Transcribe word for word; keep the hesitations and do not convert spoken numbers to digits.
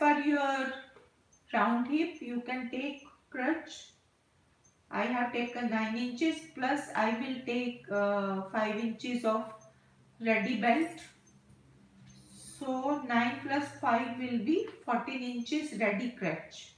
per your round hip you can take crutch. I have taken nine inches plus I will take uh, five inches of ready belt. So nine plus five will be fourteen inches ready crutch.